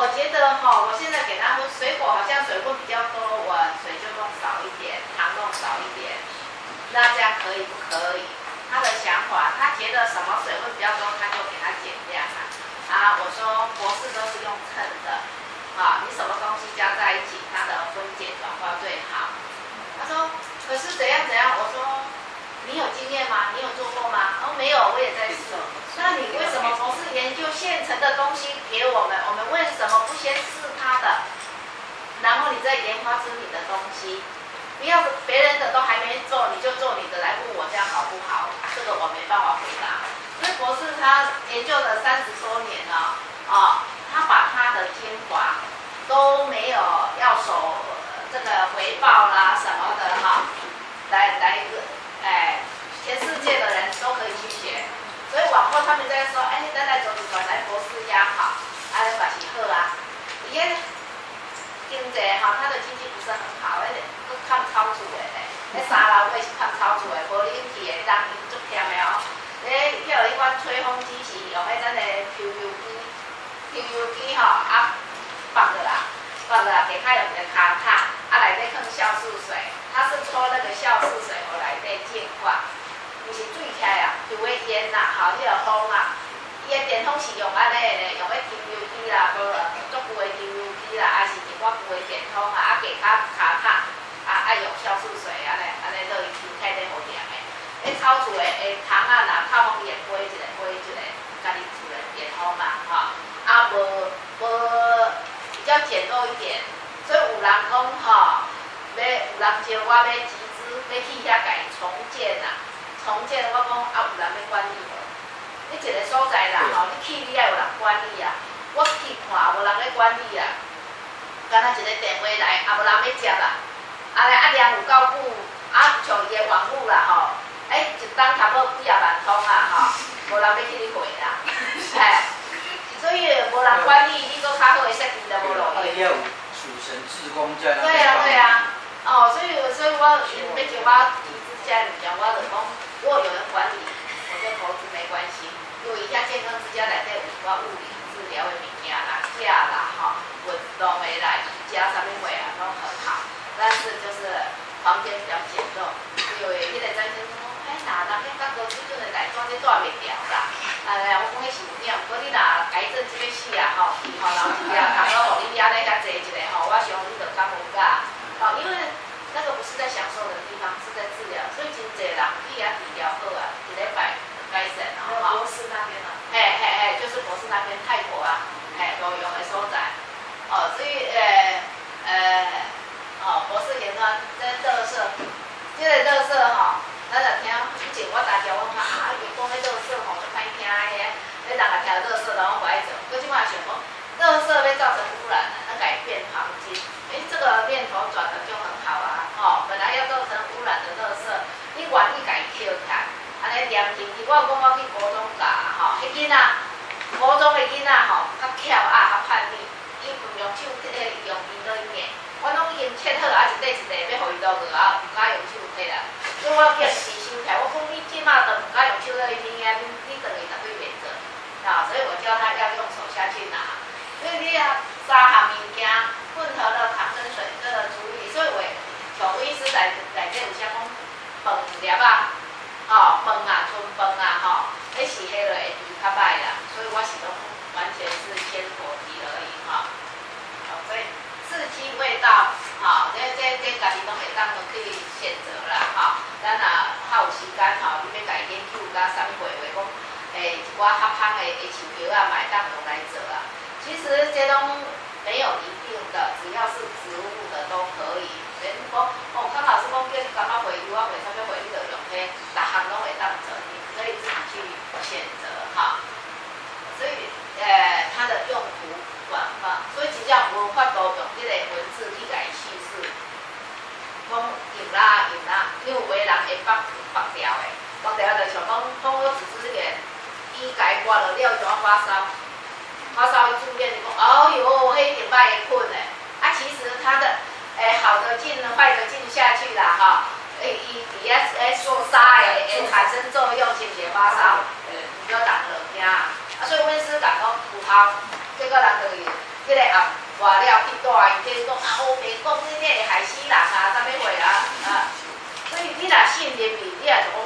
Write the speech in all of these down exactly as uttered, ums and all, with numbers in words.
我觉得哈，我现在给他们水果好像水分比较多，我水就弄少一点，糖弄少一点，那这样可以不可以？他的想法，他觉得什么水分比较多，他就给他减量啊。啊，我说博士都是用称的，啊，你什么东西加在一起，它的分解转化最好。他说，可是怎样怎样？我说，你有经验吗？你有做过吗？哦，没有，我也在试。那你为什么博士研究现成的东西给我们？我们为什么不先试它的，然后你再研发出你的东西？不要别人的都还没做，你就做你的来问我这样好不好？这个我没办法回答。因为博士他研究了三十多年了，啊，他把他的精华都没有要守这个回报啦什么的哈，来来哎，全世界的人都可以去学。所以往后他们在说，哎，咱来做一转来博士也好，啊，嘛是好啊。伊个经济哈，他的经济不是很好，迄个佫看超厝的咧，迄三楼尾是看超厝的，无冷气的，当伊足忝的哦。咧，叫迄款吹风机是用迄咱的 Q U 机 ，Q U 机吼啊放的啦，放的啦，给它有一个卡塔，啊内底放酵素水，它是搓那个酵素水回来底净化，毋是水起来啊，就会烟呐，吼，迄个风啊，伊的电风是用安尼的，用迄 Q U 机啦，无足久的 Q U 机啦，还是一寡旧的电风啊，啊给它卡塔，啊爱用酵素水安尼，安尼落去抽起来好凉的。迄炒厝的诶糖啊，若透风也飞一个，飞一个，家己厝的电风嘛，吼，啊无无比较简陋一点，所以有人讲吼，要有人招我要集资，要去遐甲伊重建啊，重建我讲啊有人要管理无？你一个所在啦吼，你去你爱有人管理啊，我去看无人咧管理啊，敢若一个电话来，啊无人要接啦，啊咧啊量有够久，啊像伊的网络啦吼。哎，一当差不多几啊万通啊，吼，无人要去你回啦，哎，所以无人管理，你搁较好的设计就无落去。 要有属神志工在那。 对啊，对啊，哦，所以所以我要叫我集资家里讲，我就讲，如果有人管理，我就投资没关系，因为一家健康之家内底有我物理治疗的物件啦、假啦，吼，运动的啦、瑜伽啥物话啊，都很好，但是就是房间比较简陋，因为迄个张先生。哎，哪人迄甲高水准的大专，你带袂掉啦。哎，我讲迄是有影，不过你若癌症即要死啊吼，吼老师啊，大佬互你安尼甲坐一下吼，我想你就感冒噶。哦，因为那个不是在享受的地方，是在治疗，所以真侪人去遐治疗好啊，一礼拜改善了哈。博士那边啊。嘿嘿嘿，就是博士那边泰国啊，嘿都有的所在。哦，所以呃呃，哦，博士研发这垃圾，这个垃圾吼。咱就听以前我大条我讲啊，伊讲迄垃圾吼就歹听诶，你人也听垃圾，然后不爱做。我即摆想讲，垃圾要造成污染，那改变黄金，诶，这个念头转的就很好啊，吼、哦，本来要造成污染的垃圾，你愿意家捡起来，安尼念进去。我讲我去高中教吼，迄囡仔，高中的囡仔吼，较巧啊，较叛逆，伊唔用手摕用笔在念，我拢已经切好啊，一块一块要互伊落去啊，唔敢用手摕啦。所以我叫自收起来，我讲你即马都唔敢用手在里面，你你等于绝对免责啊！所以我教他要用手下去拿，所以你要三项物件混合了糖跟水这个处理，所以我从医师来来这有啥讲饭粒啊，哦饭啊、春饭啊，吼，迄是迄落会比较歹啦，所以我是拢完全是先果皮而已哈。好，所以四季味道，好，这这这家己拢会当去选择啦，哈。咱若较有时间吼，你要家研究甲啥物话话讲，诶，一寡合香的的树苗啊，嘛会当用来做啊。其实这拢没有一定的，只要是植物的都可以。免讲哦，康老师讲叫你感觉回油啊，为啥物回你就用迄，逐项拢会当做，你可以自己去选择哈。所以，诶，它的用途广泛，所以真正无法度用这个文字去来叙事。讲用啦用啦，因为有的人会绑绑掉的，绑掉就像讲，讲我只是个伊家刮落了怎发烧，发烧一住院，你讲，哦哟，迄一定歹会困的。啊，其实它的诶好的进，坏的进下去啦，哈，诶伊伫遐诶说沙诶会产生作用，是毋是发烧？诶，比较人落惊啊。啊，所以阮师讲讲有效，结果人就是迄个后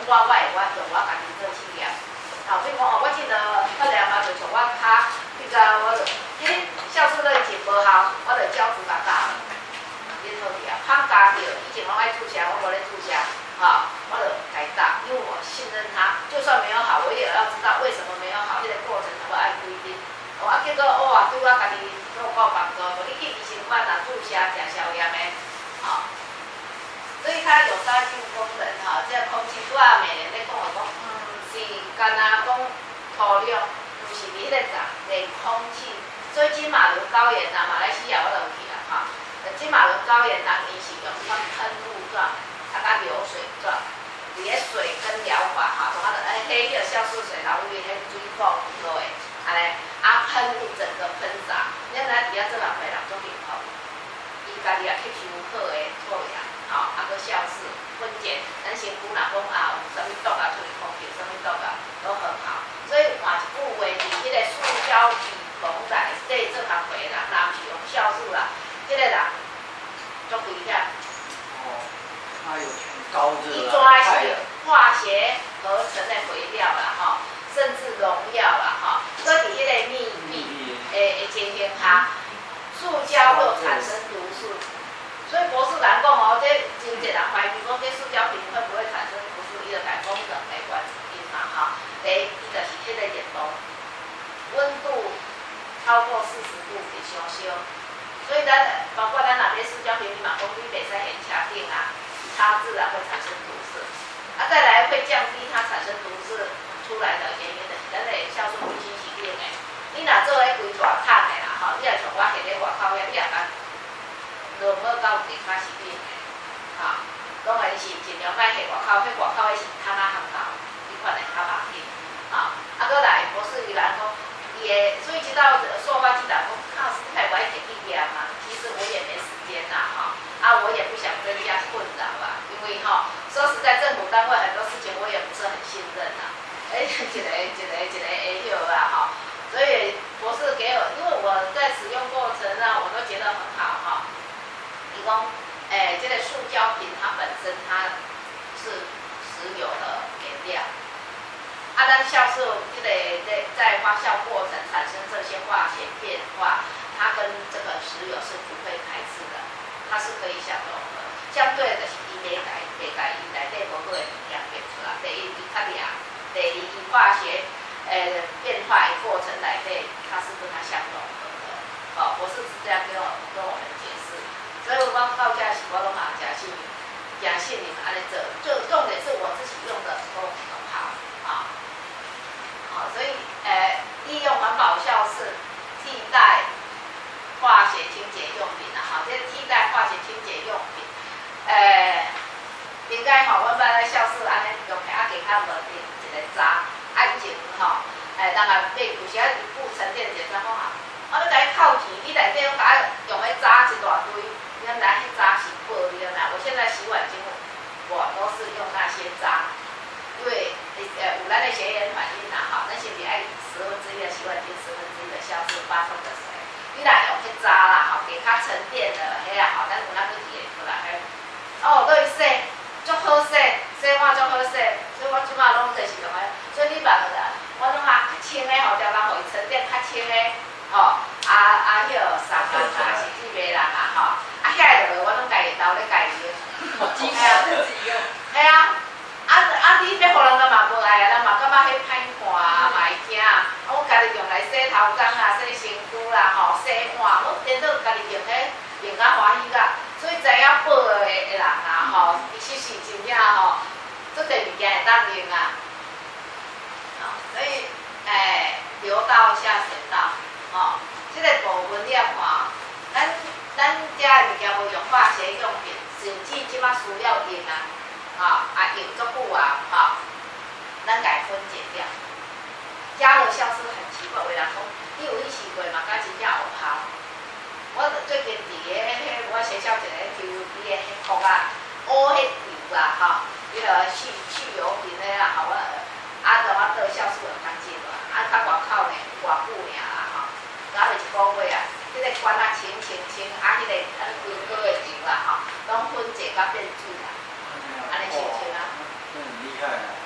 我我会我用我家己做试验。好，比如讲哦，我记得后来嘛，就从我卡，迄个我就，迄酵素都以前无效，我就胶质甲打，你好啲啊，康加着，以前拢爱注射，我无咧注射，哈，我就改打，因为我信任它，就算没有好，我也要知道为什么没有好，这个过程我爱规定。哦，啊，结果哇，对我家己都有够帮助，无你去医生馆啊注射食消炎的，好，所以它有杀菌功能哈，这空气我每年咧讲我讲。是干那讲土壤，就是你迄个杂连空气，所以金马伦高原呐，马来西亚我都有去啦哈。金马伦高原人伊是用款喷雾状，啊甲流水状，伫个水跟疗法哈，同啊个诶迄个酵素水，然后伊迄水泡落诶，安尼啊喷雾整个喷洒，咱咱伫遐做人会人做健康，伊家己也吸收好诶臭氧，吼啊个酵素分解，咱身躯若讲啊有啥物毒啊出去空气。都很好，所以换一句话，伫迄个塑胶皮缝内底做学会人，若毋是用酵素啦，迄、那个人足危险。 哦，它有很高热伊抓是化学合成的肥料啦，吼，甚至农药啦，吼，所以伫迄个秘密诶诶情形下，塑胶都产生毒素。所以博士人讲哦，这真侪人怀疑讲，这塑胶瓶会不会产生毒素？伊就改功能来关。哈，第一，伊就是迄个热度，温度超过四十度会烧烧，所以咱包括咱那边塑胶瓶，你嘛讲你袂使现车顶啊，它自然会产生毒素。啊，再来会降低它产生毒素出来的原因，就是咱的酵素必须是冷的。你若做咧规大桶的啦，吼，你若像我下咧外口遐，你若甲落好到地较是冷的，哈，拢会是尽量卖下外口，迄外口的是汤啊烘到。款的较麻烦，啊，啊，搁来博士伊来讲，伊的所以知道塑化剂打讲，靠，是太我一点一点嘛，其实我也没时间啦，哈，啊，我也不想增加困扰啦，因为哈，说实在，政府单位很多事情我也不是很信任啦，哎，一个一个一个一个会晓啦，哈，所以博士给我，因为我在使用过程啊，我都觉得很好哈，伊讲，哎，这个塑胶瓶它本身它是石油的原料。啊，咱酵素这个在在发酵过程产生这些化学变化，它跟这个石油是不会排斥的，它是可以相融的。相对的是伊袂改袂改伊内底无好的物件变出来。第一，伊较凉；第二，伊化学呃变化的过程内底，它是跟它相融合的。哦，我是这样跟我跟我们解释。所以我到家是我拢嘛假信，假信你们安尼做，就重点是我自己用的都很好啊。好，所以呃，利用环保酵素替代化学清洁用品啊，哈，这替代化学清洁用品，呃，应该吼，阮捌咧酵素安尼用起啊，加较稳定一个渣，啊以前吼，诶，人也买有时啊付沉淀者怎讲啊，我咧甲伊扣钱，你内底我甲用迄渣一大堆，原来迄渣是玻璃的啦，我现在洗碗巾我都是用那些渣。因为呃有咱的血缘反应啦，吼，咱身体爱十分之一的洗碗巾，十分之一的酵素，八分的水。你若用迄渣啦，吼，给它沉淀的，迄啊，吼，咱有咱去验出来，嘿，哦，对洗，足好洗，洗碗足好洗，所以我即马拢就是用诶，所以你别个啦，我拢啊较清诶，吼，条人互伊沉淀较清诶，吼，啊啊，迄个三分啊，是去卖人啊，吼，啊遐个落我拢家己豆咧家己用， 自己用， 系啊。啊啊！你要互人咱嘛无爱啊，咱嘛感觉迄歹看啊，嘛会惊啊。我家己用来洗头鬃啦、洗身躯啦、吼洗碗，我颠倒家己用迄用甲欢喜甲。所以知影补的的人啊，吼，其实是真正吼，做个物件会当用啊。好，所以诶，流到下水道，吼，即、这个部分你要看，咱咱遮的物件无用化学用品，甚至即摆需要用啊。啊啊，用足久啊，哈，咱家分解掉。加了酵素很奇怪，有人讲，你有去试过嘛？敢真正有效？我最近伫个迄我学校一个 T V B 的迄壳啊，乌迄油啦，哈，迄个去去油品的啦，吼我，啊，着我倒酵素就较少啦，啊，较外口呢，偌久尔啦，吼，然后一个月啊，迄、那个管啊清清清，啊，迄、那个啊规个的油啦，吼，拢分解甲变水啦。安尼清清啊， 这很厉害啊。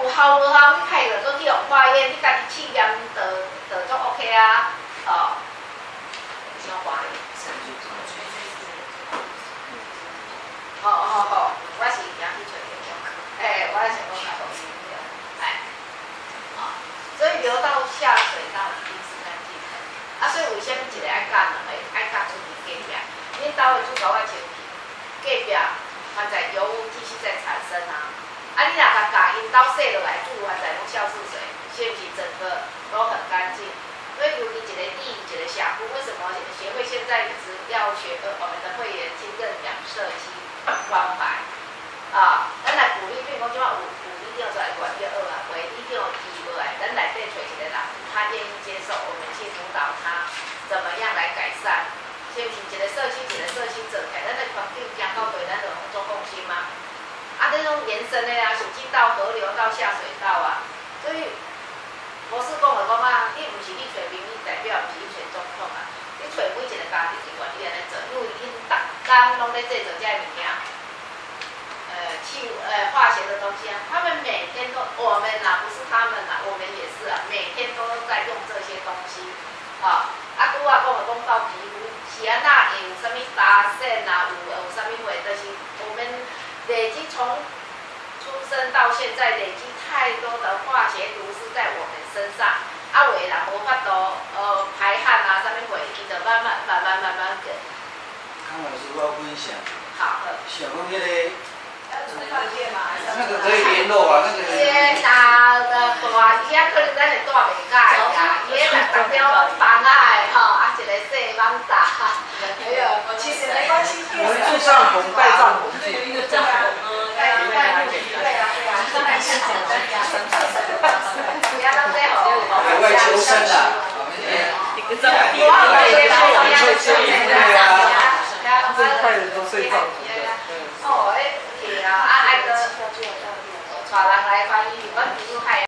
有效无效，你开着都去用化验，你家己试验就就足 OK 啊，哦。什么化验？哦哦哦，我是行去找医生，哎，我想讲较好医疗，哎，哦，所以流到下水道一定是干净的。啊，所以为什么一个爱干两个，爱干出去隔壁？恁兜的主搞我清气，隔壁还在油污继续在产生啊。啊，你若甲甲因兜洗落来，住还在用消毒水，是不是整个都很干净？所以尤其一个地，一个社区，为什么协会现在一直要求呃我们的会员经认养社区关怀啊？咱来鼓励，比如讲即马有有一定出来管叫二啊，为一定有提落来，咱内底找一个人，他愿意接受，我们去辅导他怎么样来改善。是不是一个社区一个社区做起来，咱的环境行到对咱就拢做贡献吗？啊，这种延伸的啊，水进到河流到下水道啊，所以博士讲就讲啊，你毋是你找民意代表，毋是你找总统啊，你找每一个家庭是愿意安尼做，因为因逐工拢在制作这物件，呃，气呃化学的东西啊，他们每天都，我们呐、啊、不是他们呐、啊，我们也是啊，每天都在用这些东西，啊，啊，拄啊讲就讲到皮肤，是安那有啥物搭线啊，有有啥物话，就是我们。累积从出生到现在，累积太多的化学毒素在我们身上，啊，为人无法度呃排汗啊，啥物话，伊就慢慢慢慢慢慢个。 康老师，我要分享。 好。 想讲迄个。那个可以联络啊，那个。 些大的大伊啊，可能咱会带袂解啦，伊迄个代表房仔吼，啊一个细网闸，哎呦， 其实没关系。 我们住帐篷带帐篷对，有一个帐篷，呃，带带带对啊对啊，当然是简单呀， 不要浪费好。 海外求生啊， 一个帐篷， 我我也是这样子的， 这一块人都睡帐篷的。 哦，哎，对啊，啊，爱个，带人来翻译，我比如海。